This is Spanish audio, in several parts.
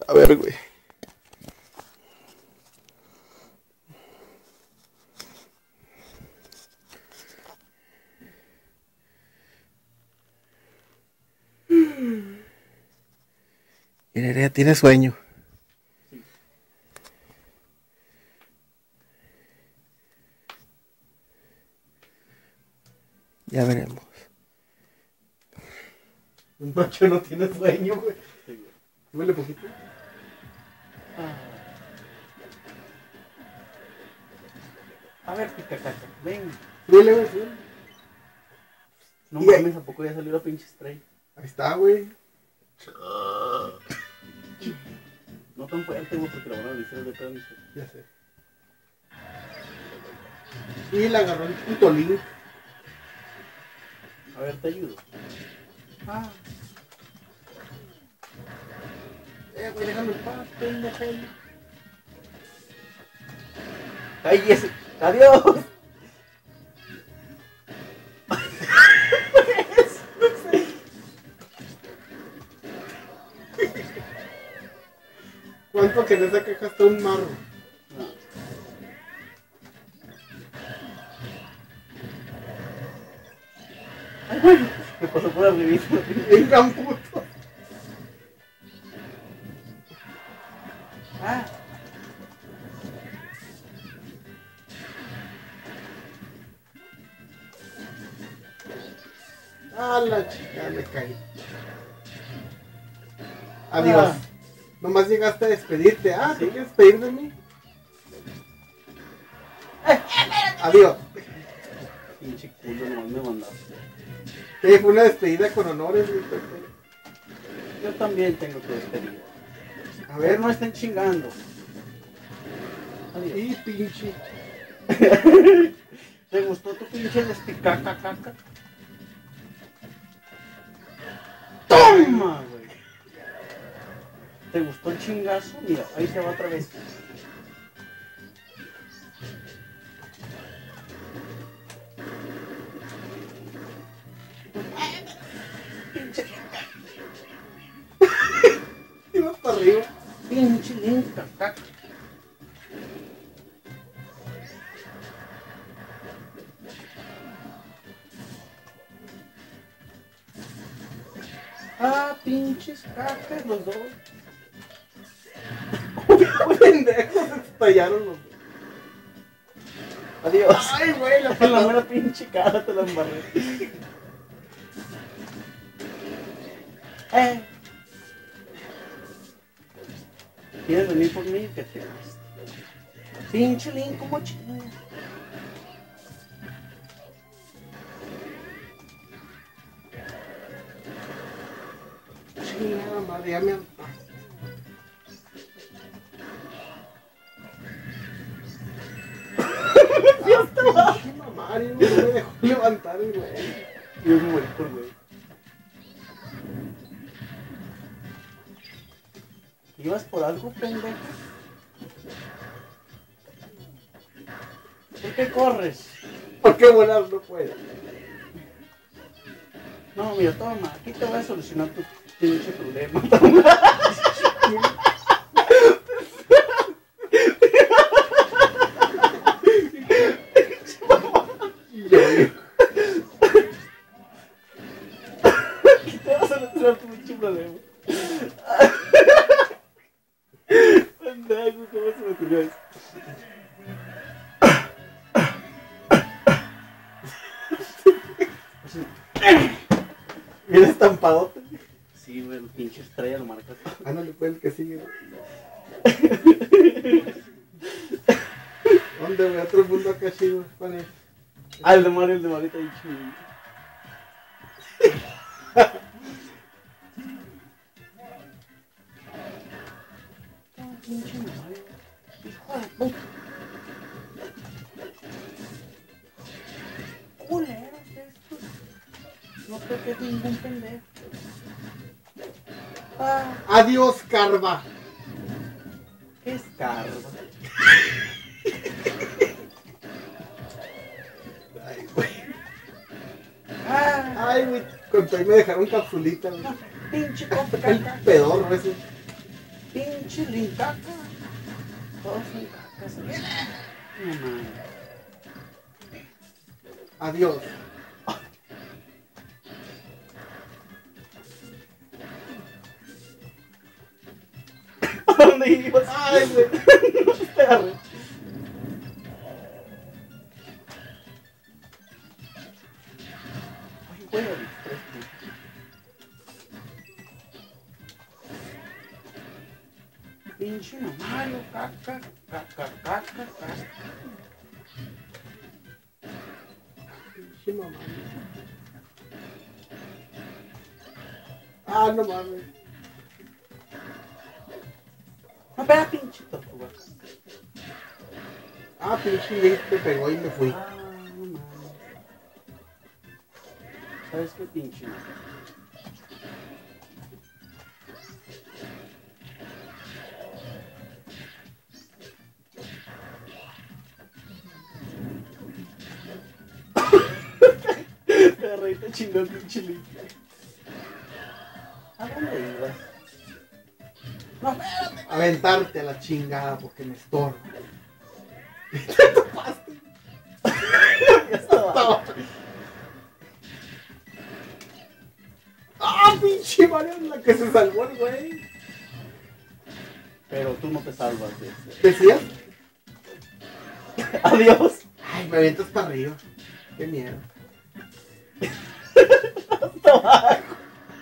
A ver, güey. Y Nerea tiene sueño. Ya veremos. Un macho no tiene sueño, güey. Sí, güey. Huele poquito. A ver, picacaca, ven. Huele, güey, huele. No Y mames, ¿a poco ya salió la pinche stray? Ahí está, güey. No tan fuerte, güey, porque la van a vencer de todo. Ya sé. Y la agarró el puto Link. A ver, te ayudo. Ah, Güey, déjame en paz, pendejo. ¡cállese! ¡Adiós! ¿Cuánto que en esa caja está un marro? No. Ay, güey, me pasó por arribita. Vengan, puto. Ah, Ah, la chica, me caí. Adiós. Ah. Nomás llegaste a despedirte. Ah, ¿te Sí. quieres despedir de mí? Adiós. pinche culo, nomás me mandaste. Fue una despedida con honores, güey. Yo también tengo que despedir. A A ver, ver, no estén chingando. Adiós. y pinche. ¿Te gustó tu pinche despicaca caca? ¡Toma, güey! ¿Te gustó el chingazo? Mira, ahí se va otra vez. Pinche, Ibas para arriba. pinche linca caca. Ah, pinches cacas los dos. Pendejos, se estallaron los. Adiós. Ay, güey, la En la patada. mera pinche cara te la embarré. ¿Quieres venir por mí? Que te vas. Pinche Link, como chinga. Chingada madre, ya me han. Pinche Mario, no me dejó levantar el güey. Yo me morí por güey. ¿Ibas por algo, pendejo? ¿Por qué corres? ¿Por qué volar no puede? No, mira, toma, aquí te voy a solucionar tu pinche problema. Aquí te vas a solucionar tu pinche problema. Pendejo, ¿cómo se me ocurrió eso? Bien estampadote. Sí, güey, el pinche estrella lo marca todo. Ándale, pues el que sigue. ¿Dónde, güey? Otro mundo acá chido, pane. Ah, el de Mario está ahí chido. Pinche Mario, hijo de puta. Culeros estos. No toques ningún pendejo. Ah, Adiós, Carva. qué escarba. Ay, güey. Ah, Ay, güey. Cuando ahí me dejaron capsulita, güey. pinche copa El pedorro ese. Pinche Link, caca. Todos son cacas. No mames. Adiós. ¿A dónde ibas? Ay, güey. Espérame. Ay, güey, pinche Mario, caca, caca, caca, caca. Pinche mamá. Ah, no mames. No, espera, pinche tortuga. Ah, pinche Link me pegó y me fui. Ah, no mames. ¿Sabes qué pinche? Te reíste chingón, pinche Link. ¿A dónde ibas? No, espérate. Aventarte a la chingada porque me estorba. Ya estaba. Ah, pinche Mario, la que se salvó el güey. Pero tú no te salvas de eso. ¿Decías? Adiós. Ay, me avientas para arriba. Qué miedo. Hasta abajo.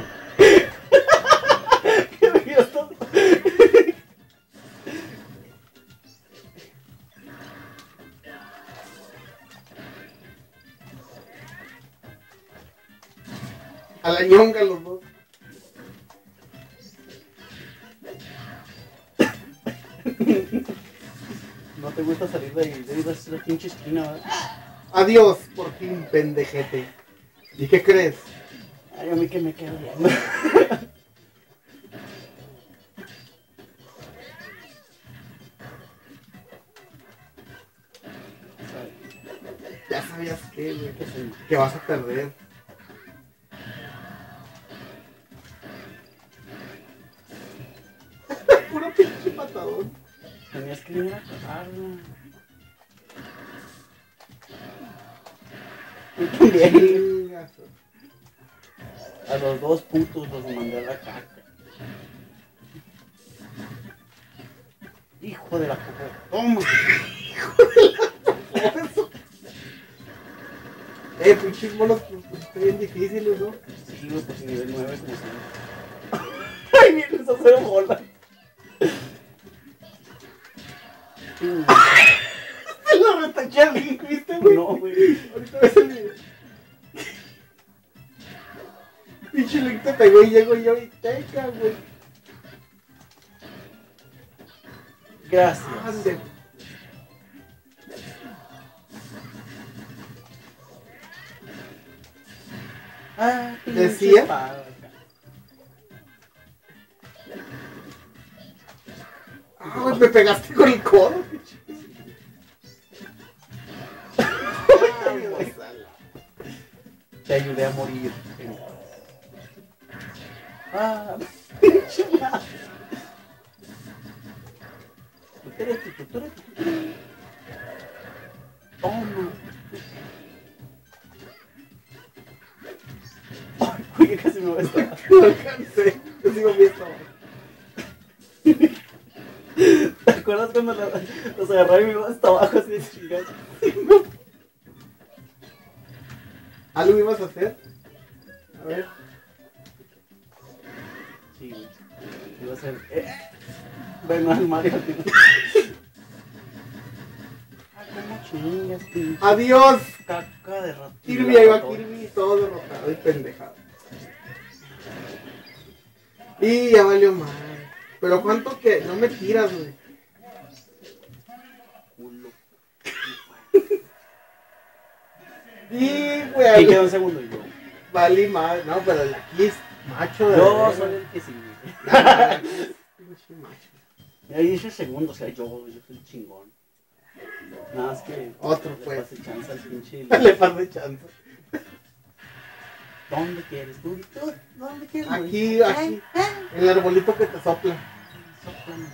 Qué miedo. A la ñonga los dos. No te gusta salir de ahí, de esa pinche esquina, ¿verdad? Adiós, por fin, pendejete. ¿Y qué crees? Ay, a mí que me quedo bien. Ya sabías que, güey, ¿Qué soy? que vas a perder. Puro pinche patadón. Tenías que ir a cagarla. Tú también. Chingazo. A los dos putos los mandé a la caca. Hijo de la puta. Toma. Pinches monos, pues, están bien difíciles, ¿no? Sí, güey, pues nivel 9 como si. Ay, vienes a hacer bola. Se lo retaché al Link, ¿viste, güey? No, güey. Ahorita ves el video. Pinche Link te pegó y llego yo y teca, güey. Gracias. Ande. Ah, ¿Decía? paga. Ah, güey, me pegaste con el codo. Te ayudé a morir. Ah, pinche madre. Toma. Ay, güey, casi me voy a estar. No alcancé. Yo sigo bien estaba. ¿Te acuerdas cuando los agarraba y me iba hasta abajo así de chingados? ¿Algo ibas a hacer? A ver. Sí, güey. Iba a ser. Bueno, al Mario. Ah, cómo chingas, pinche. Adiós. Caca de ratito. Kirby, ahí va Kirby, todo derrotado y pendejado. Y ya valió mal. Pero cuánto que no me tiras, güey. Culo. Y, ¿Quién güey, quedó en segundo? Yo. valí mal. No, pero el aquí es macho de Yo verdad. soy el que sí, güey. Pinche macho. Y ahí dice segundo, o sea, yo soy el chingón. Nada más que. Otro, le pues. pase chance al pinche. Le pasé chance. ¿Dónde quieres? ¿Tú? ¿Dónde quieres? güey? Aquí, aquí. El arbolito que te sopla. Sóplame.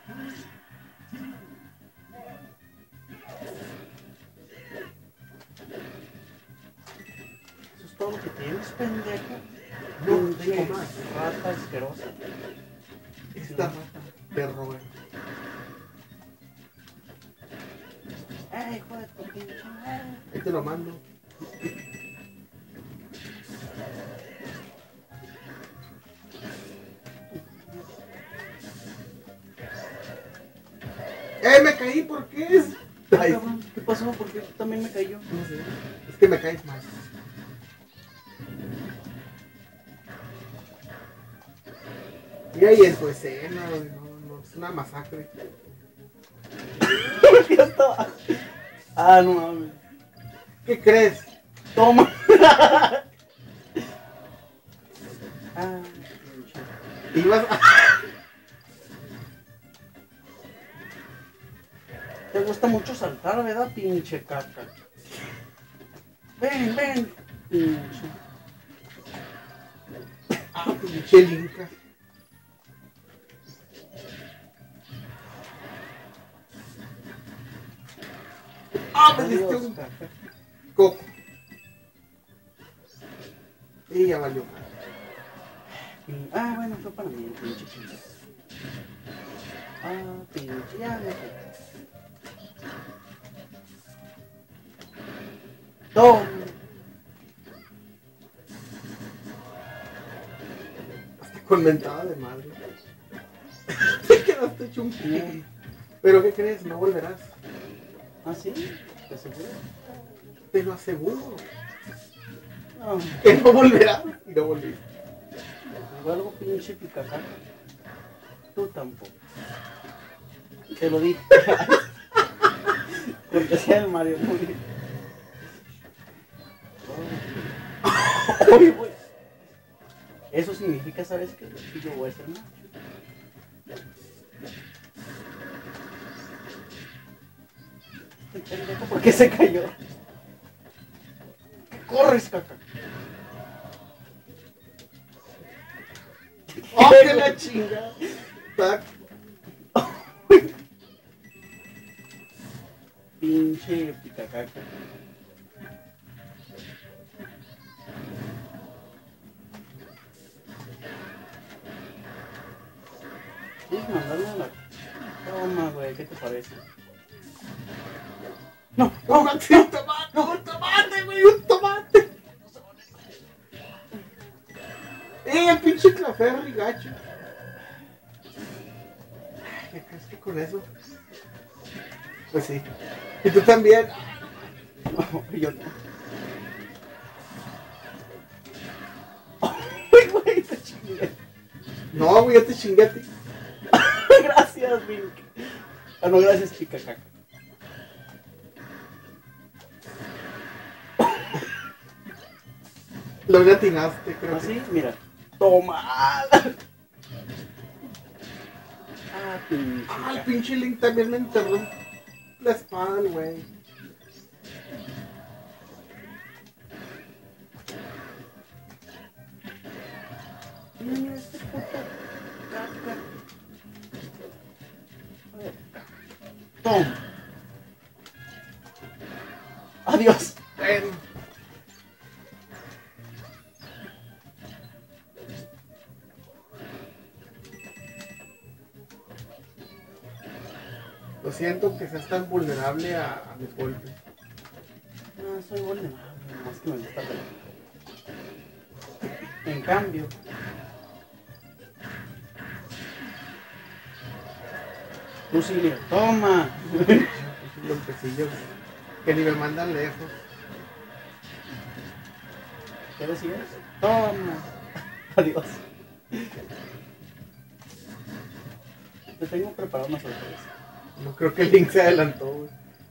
Eso es todo lo que tienes, pendejo. No, Pinche tengo más. rata asquerosa. Esta rata, perro, güey. Ay, hijo de tu pinche madre. Ahí te lo mando. Me caí, ¿por qué? Ay, Cabrón, ¿qué pasó? ¿Por qué también me cayó? no sé. Es que me caes mal. Y ahí en tu escena, no, es una masacre. Ya estaba. Ah, no mames. ¿Qué crees? Toma. Ah, pinche. Ibas a... Te gusta mucho saltar, ¿verdad, pinche caca? Ven, ven, pinche. Pinche linca. Me diste Adiós, un caca. coco. Y ya valió. Ah, bueno, fue para mí el pinche chiste. Ah, pinche, ya me fui. Toma. Hasta con mentada de madre. Te quedaste hecho un culo. Pero ¿qué crees? No volverás. ¿Ah, sí? ¿Te aseguro? Te lo aseguro. No, Que no volverás. Y no volviste. igual algo pinche picacaca. Tú tampoco. Te lo dije. Porque sea el Mario muy bien. Oye, güey. Eso significa, ¿sabes qué? Que yo voy a ser macho. Este pendejo, ¿por qué se cayó? ¿Qué corres, caca? ¡Oh, que la chinga! Tac. Pinche picacaca. ¿Quieres mandarle a la... Toma, güey, ¿qué te parece? No, no, ¡Un tomate! ¡Un tomate, güey! ¡Un tomate! El pinche Claferri gacho. ¿Qué crees que con eso? Pues sí. Y tú también. no, yo no. Ay, güey, te chingué. No, güey, yo te chingué a ti. Gracias, Vink. Ah, no, gracias, picacaca. Lo atinaste, creo. Así, mira. Toma. Ah, pinche. El pinche Link también me enterró la espada, el güey. Mira, mira este puto caca. A ver. Toma. Adiós. Bueno. Lo siento que seas tan vulnerable a mis golpes. No, soy vulnerable, nomás que me gusta reír. En cambio, tú sí, mira, toma. Golpecillos que ni me mandan lejos. ¿Qué decías? Toma. Adiós. Te tengo preparado una sorpresa. No creo que el Link se adelantó, güey.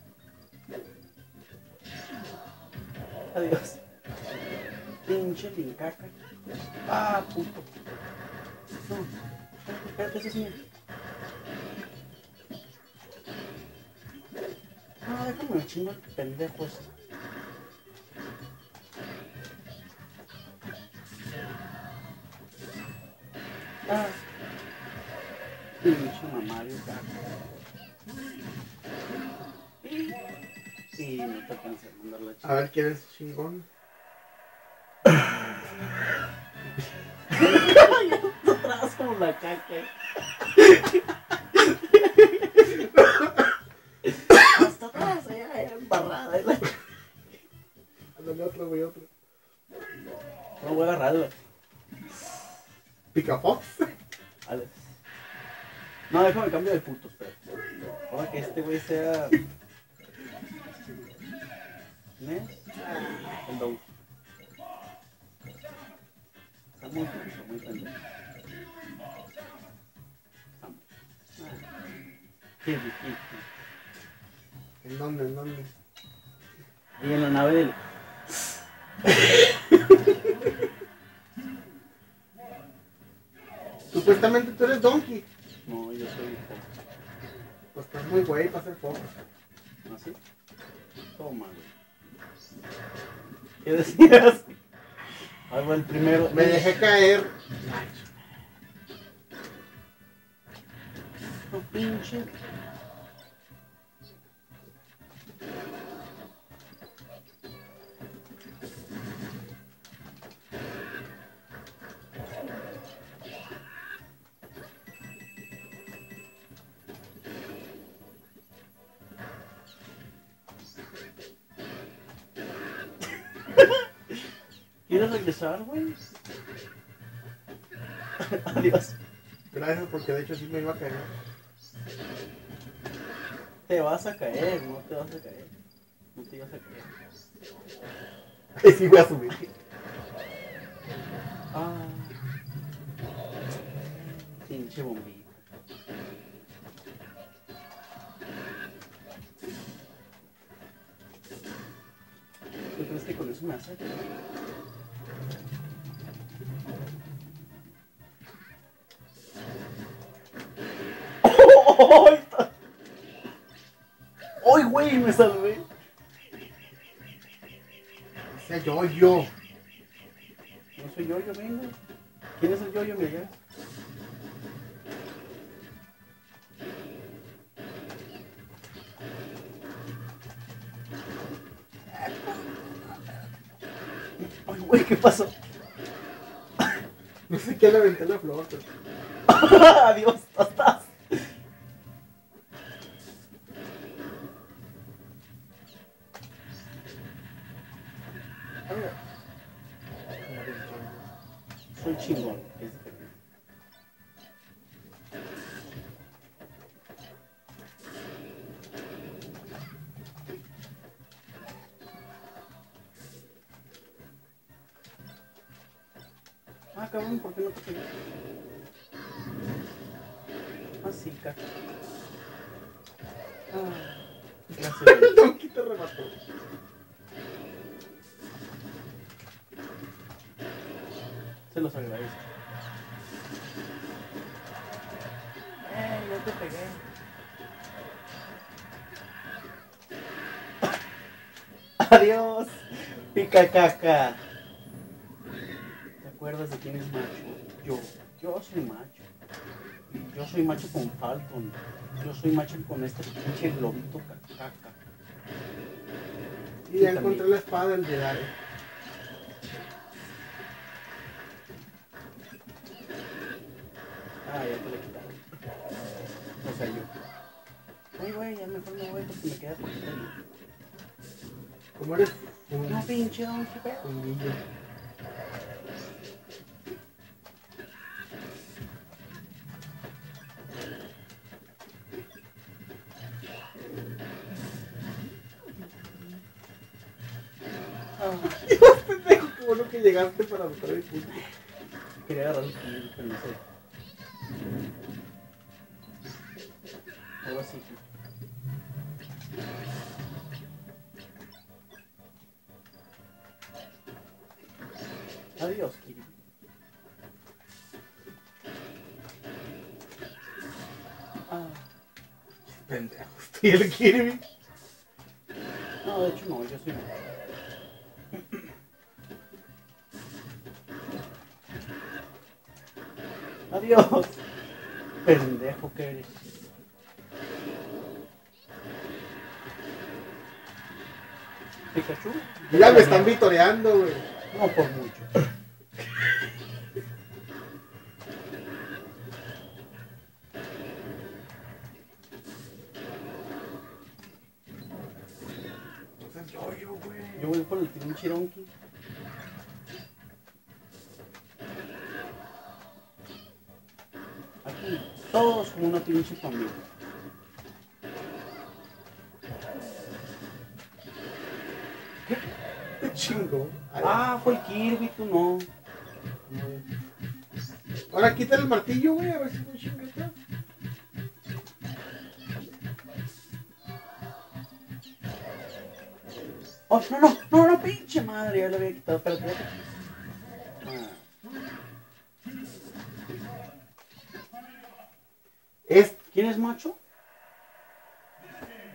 Adiós. Pinche lincaca. Ah, puto. No, espérate, eso es mío. No, déjame el chingo el pendejo este. Ah. Pinche pinche mamario caca. Y no te alcancé a mandar la A chica. ver quién es chingón. Atrás como la caca. Hasta atrás, allá, embarrada. Ándale otro, güey, otro. No voy a agarrarla. Picafox. Alex. No, déjame cambio de putos, pero. Para que este güey sea. ¿Nes? El Donkey. Está muy pendejo. Kirby. ¿En dónde? ¿En dónde? Y en la nave del. Supuestamente tú eres Donkey. No, yo soy Fox. Pues estás muy güey para ser Fox. ¿Así? Toma, güey. ¿Qué decías? Algo el primero. Me dejé caer. No, pinche. ¿Quieres regresar, güey? Adiós. Gracias, porque de hecho sí me iba a caer. Te vas a caer, no te vas a caer. No te ibas a caer. Ahí sí voy a subir. Ah. Pinche bombita. ¿Tú crees que con eso me hace? ¡Ay, güey! Me salvé. O sea, yo. No soy yo vengo. ¿Quién es el yo, Miguel? Ay, güey, ¿qué pasó? No sé qué le aventé la flor, pero... Adiós, estás. Soy chingón, es diferente. Ah, cabrón, ¿por qué no te pegué? Ah, sí, caca. Ah, gracias. El Donkey te remató. Se los agradezco. Yo te pegué. Adiós, pica caca. ¿Te acuerdas de quién es macho? Yo soy macho. Yo soy macho con Falcon. Yo soy macho con este pinche globito caca. Y ya encontré la espada del Jedi. Ah, ya te la quitaron. O sea, yo. Ay, güey, ya mejor me voy porque me queda poquito. ¿Cómo eres? No, pinche donkey, pero. Fundillo. Dios, pendejo, qué bueno que llegaste para botar el punto. Quería agarrar el kill, pero no sé. Algo así. Adiós, Kiri. Ah, Pendejo, estoy el Kirby. no, de hecho no, yo soy macho. Adiós. pendejo que eres. Pikachu. Ya me están vitoreando, güey. No por mucho. O sea, yo, güey. Yo voy por el pinche Donkey. Aquí, todos como una pinche familia. Te chingo. Ah, fue el Kirby, tú no. Ahora quítale el martillo, güey, a ver si me chingo atrás. Oh, no, pinche madre, ya le había quitado, espérate. Ah. ¿Quién es macho?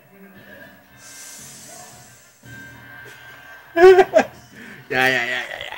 Ya.